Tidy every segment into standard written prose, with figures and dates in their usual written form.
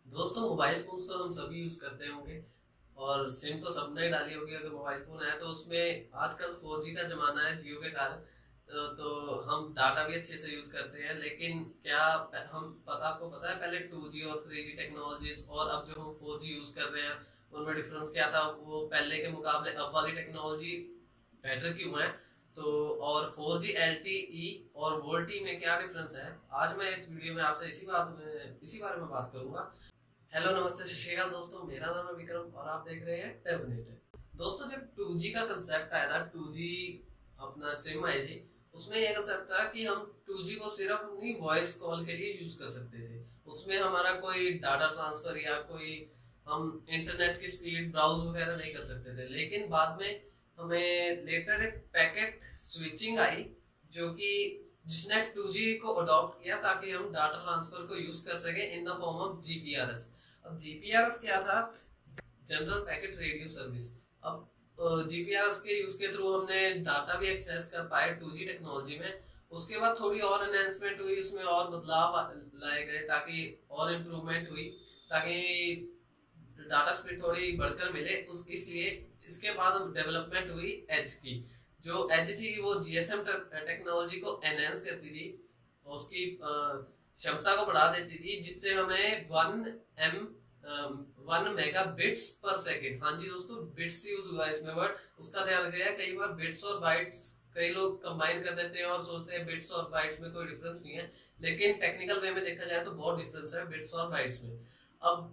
दोस्तों mobile phone तो हम सभी यूज करते होंगे और सिम तो सबने ही डाली होगी। अगर मोबाइल फोन है तो उसमें आजकल 4G का जमाना है जियो के कारण। तो हम डाटा भी अच्छे से यूज करते हैं, लेकिन क्या आपको पता है पहले 2G और 3G टेक्नोलॉजीज और अब जो हम 4G यूज कर रहे हैं उनमें डिफरेंस क्या था? वो पहले के मुकाबले अब वाली टेक्नोलॉजी बेटर क्यों है? तो और 4G LTE और वोल्टी में क्या डिफरेंस है, आज मैं इस वीडियो में आपसे इसी बारे में बात करूंगा। हेलो नमस्ते सत श्री अकाल दोस्तों, मेरा नाम है विक्रम और आप देख रहे हैं टर्मिनेटर। दोस्तों जब 2G का कंसेप्ट आया था, 2G अपना सिम आई थी, उसमें यह कंसेप्ट था कि हम 2G को सिर्फ अपनी वॉइस कॉल के लिए यूज कर सकते थे। उसमें हमारा कोई डाटा ट्रांसफर या कोई हम इंटरनेट की स्पीड ब्राउज वगैरह नहीं कर सकते थे। लेकिन बाद में हमें लेटर एक पैकेट स्विचिंग आई, जो कि जिसने 2G को अडॉप्ट किया ताकि हम डाटा ट्रांसफर को यूज कर सके in the form of GPRS। अब जीपीआरएस क्या था? General packet radio service. अब जीपीआरएस के यूज के थ्रू हमने डाटा भी एक्सेस कर पाए 2G टेक्नोलॉजी में। उसके बाद थोड़ी और एनहेंसमेंट हुई, उसमें और बदलाव लाए गए ताकि और इम्प्रूवमेंट हुई, ताकि डाटा स्पीड थोड़ी बढ़कर मिले। इसलिए इसके बाद डेवलपमेंट हुई एज की। जो एज थी वो जीएसएम टेक्नोलॉजी को एनहेंस करती थी, उसकी क्षमता को बढ़ा देती थी, जिससे हमें 1 मेगा बिट्स पर सेकेंड। हाँ जी दोस्तों, बिट्स यूज हुआ इसमें वर्ड, उसका ध्यान रखिएगा। कई बार बिट्स और बाइट्स कई लोग कंबाइन कर देते हैं और सोचते हैं बिट्स और बाइट्स में कोई डिफरेंस नहीं है, लेकिन टेक्निकल वे में देखा जाए तो बहुत डिफरेंस है बिट्स और बाइट्स में। अब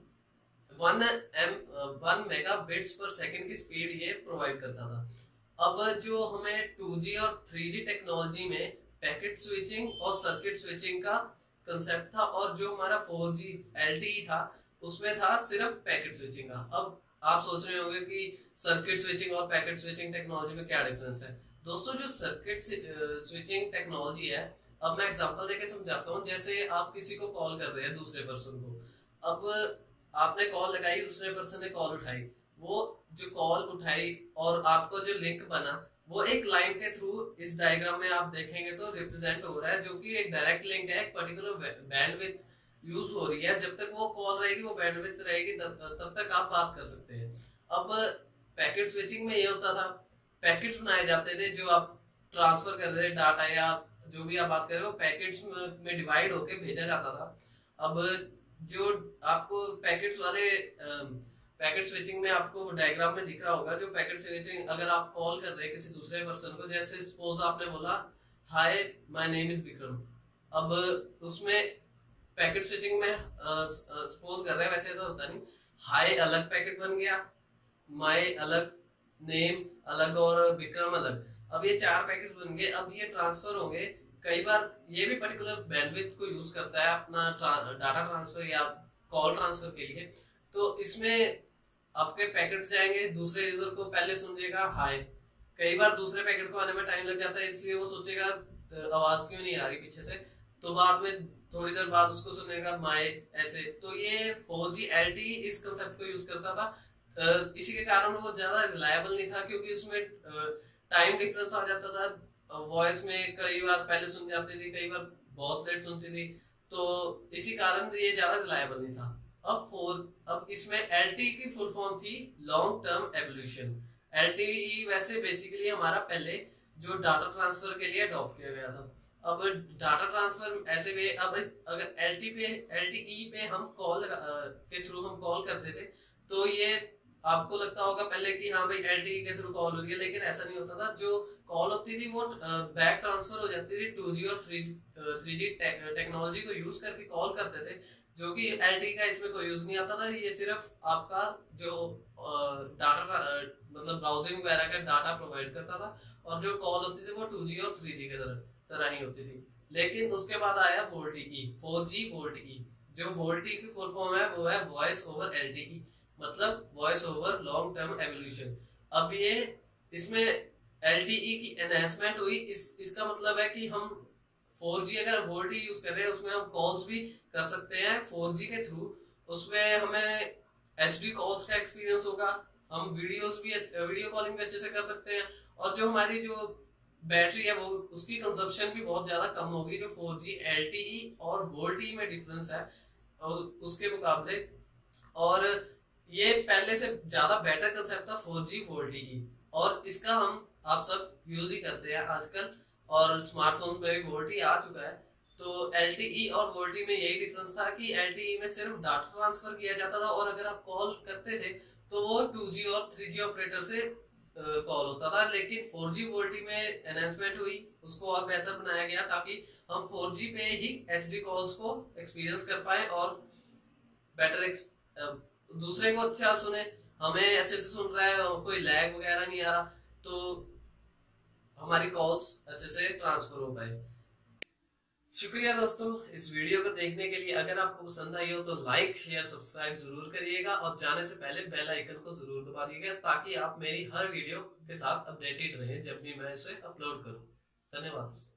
1 मेगा बिट्स पर सेकेंड की स्पीड ये प्रोवाइड करता था। अब जो हमें 2G और 3G टेक्नोलॉजी में पैकेट स्विचिंग और सर्किट स्विचिंग का कंसेप्ट था, और जो हमारा 4G LTE था उसमें था सिर्फ पैकेट स्विचिंग का। अब आप सोच रहे होंगे कि सर्किट स्विचिंग और पैकेट स्विचिंग टेक्नोलॉजी में क्या डिफरेंस है। दोस्तों जो सर्किट स्विचिंग टेक्नोलॉजी है, अब मैं एग्जांपल देके समझाता हूँ। जैसे आप किसी को कॉल कर रहे हैं, दूसरे पर्सन को। अब आपने कॉल लगाई, दूसरे पर्सन ने कॉल उठाई। वो जो कॉल उठाई और आपको जो लिंक बना वो एक लाइन के थ्रू इस डायग्राम में आप देखेंगे तो रिप्रेजेंट हो रहा है, जो कि एक डायरेक्ट लिंक है। एक पर्टिकुलर बैंडविड्थ यूज हो रही है। जब तक वो कॉल रहेगी, वो बैंडविड्थ रहेगी, तब तक आप बात कर सकते हैं। अब पैकेट स्विचिंग में ये होता था, पैकेट्स बनाए जाते थे जो आप ट्रांसफर कर रहे थे डाटा या जो भी आप बात कर रहे हो, पैकेट्स में डिवाइड होके भेजा जाता था। अब जो आपको पैकेट्स वाले पैकेट स्विचिंग में आपको डायग्राम में दिख रहा होगा, जो पैकेट स्विचिंग अगर आप कॉल कर रहे हैं किसी दूसरे पर्सन को, जैसे सपोज आपने बोला hi my name is Vikram. अब उसमें पैकेट स्विचिंग में सपोज कर रहे हैं, वैसे ऐसा होता नहीं। हाय अलग पैकेट बन गया, माय अलग, नेम अलग और विक्रम अलग। अब ये 4 पैकेट्स बन गए। अब ये ट्रांसफर होंगे। कई बार ये भी पर्टिकुलर बैंडविड्थ को यूज करता है अपना डाटा ट्रांसफर या कॉल ट्रांसफर के लिए। तो इसमें आपके पैकेट्स जाएंगे, दूसरे यूजर को पहले सुनिएगा हाय। कई बार दूसरे पैकेट को आने में टाइम लग जाता है, इसलिए वो सोचेगा आवाज क्यों नहीं आ रही पीछे से। तो बाद में थोड़ी देर बाद उसको सुनेगा माय ऐसे। तो ये 4G LTE इस कंसेप्ट को यूज करता था। इसी के कारण वो ज्यादा रिलायबल नहीं था, क्योंकि उसमें टाइम डिफरेंस आ जाता था। वॉइस में कई बार पहले सुन जाती थी, कई बार बहुत लेट सुनती थी, तो इसी कारण ये ज्यादा रिलायबल नहीं था। अब इसमें LTE की फुल फॉर्म थी लॉन्ग टर्म एवोल्यूशन। LTE वैसे बेसिकली हमारा पहले जो डाटा ट्रांसफर के लिए अडॉप्ट किया गया था। अब डाटा ट्रांसफर ऐसे भी, अब अगर LTE पे हम कॉल के थ्रू हम कॉल करते थे, तो ये आपको लगता होगा पहले कि हाँ भाई LTE के थ्रू कॉल हो रही है, लेकिन ऐसा नहीं होता था। जो कॉल होती थी वो बैक ट्रांसफर हो जाती थी। 2G और 3G टेक्नोलॉजी को यूज करके कॉल करते थे, जो कि LTE का इसमें कोई यूज नहीं आता था। ये सिर्फ आपका जो डाटा मतलब ब्राउजिंग वगैरह का डाटा प्रोवाइड करता था, और जो कॉल होती थी वो 2G और 3G के तरह ही होती थी। लेकिन उसके बाद आया VoLte, 4G VoLte। जो VoLte की फुल फॉर्म है वो है वॉइस ओवर LTE, मतलब voice over long term evolution. अब ये इसमें LTE की एनहेंसमेंट हुई। इसका मतलब है कि हम 4G अगर VoLte यूज कर रहे हैं, उसमें हम कॉल्स भी कर सकते हैं 4G के थ्रू। उसमें हमें HD कॉल्स का एक्सपीरियंस होगा, हम वीडियो कॉलिंग भी अच्छे से कर सकते हैं, और जो हमारी जो बैटरी है वो उसकी कंजप्शन भी बहुत ज्यादा कम होगी। जो 4G LTE और VoLte में डिफरेंस है और उसके मुकाबले और ये पहले से ज्यादा बेटर कंसेप्ट था 4G वोल्टी की, और इसका हम आप सब यूज ही करते हैं आजकल, और स्मार्टफोन में भी वोल्टी आ चुका है। तो LTE और वोल्टी में यही डिफरेंस था कि LTE में सिर्फ डाटा ट्रांसफर किया जाता था, और अगर आप कॉल करते थे तो वो 2G और 3G ऑपरेटर से कॉल होता था। लेकिन 4G वोल्टी में एनहेंसमेंट हुई, उसको और बेहतर बनाया गया ताकि हम 4G पे ही HD कॉल्स को एक्सपीरियंस कर पाए और बेटर दूसरे को अच्छा सुने, हमें अच्छे से सुन रहा है, कोई लैग वगैरह नहीं आ रहा, तो हमारी कॉल्स अच्छे से ट्रांसफर हो पाए। शुक्रिया दोस्तों इस वीडियो को देखने के लिए। अगर आपको पसंद आई हो तो लाइक शेयर सब्सक्राइब जरूर करिएगा, और जाने से पहले बेल आइकन को जरूर दबा दीजिएगा ताकि आप मेरी हर वीडियो के साथ अपडेटेड रहें जब भी मैं इसे अपलोड करूं। धन्यवाद दोस्तों।